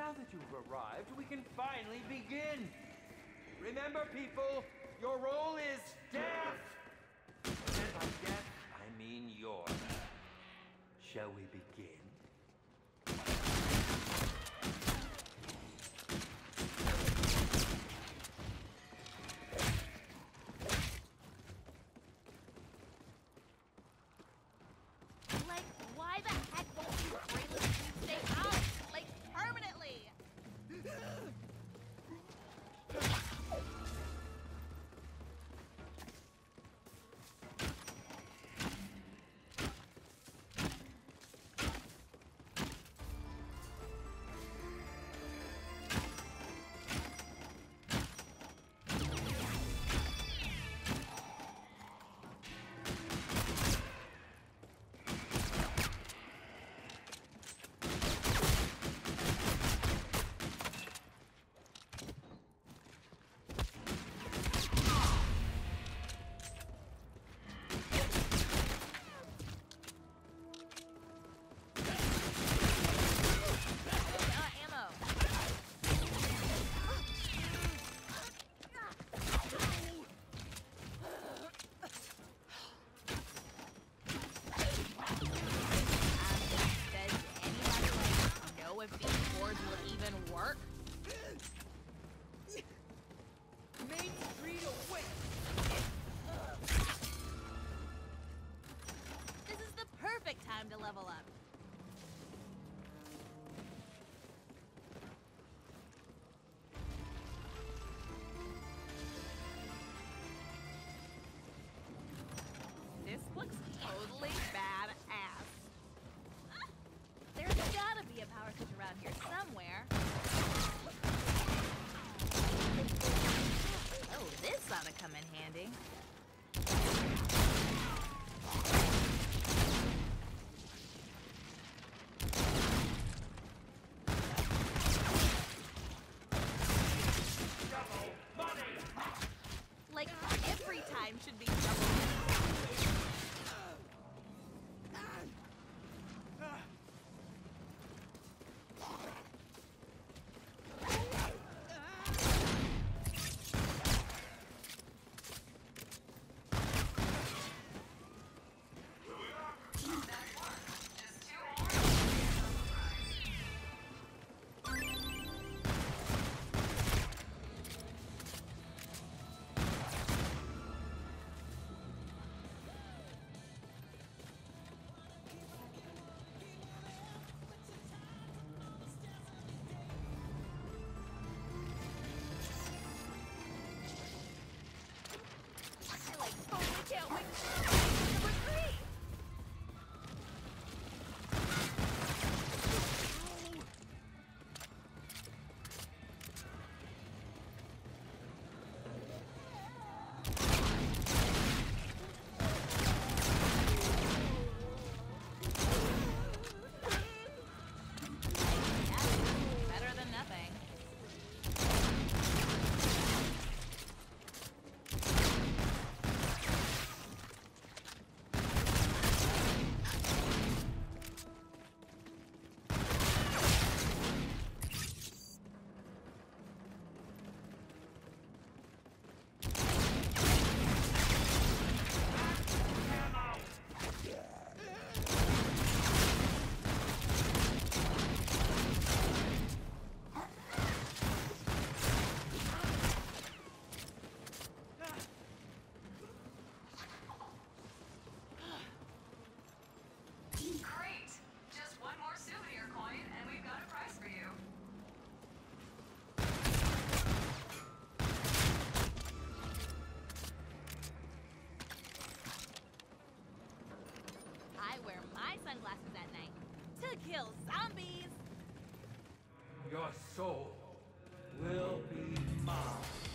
Now that you've arrived, we can finally begin. Remember, people, your role is death. And by death, I mean yours. Shall we begin? Like, why the heck won't you brainless stay out? Like, permanently! If these boards will even work. Main Street away! This is the perfect time to level up. This looks totally badass. There's gotta be a power switch around here somewhere. Oh, this ought to come in handy. Double money! Like, every time should be double. Better than nothing. Great! Just one more souvenir coin and we've got a prize for you. I wear my sunglasses at night to kill zombies. Your soul will be mine.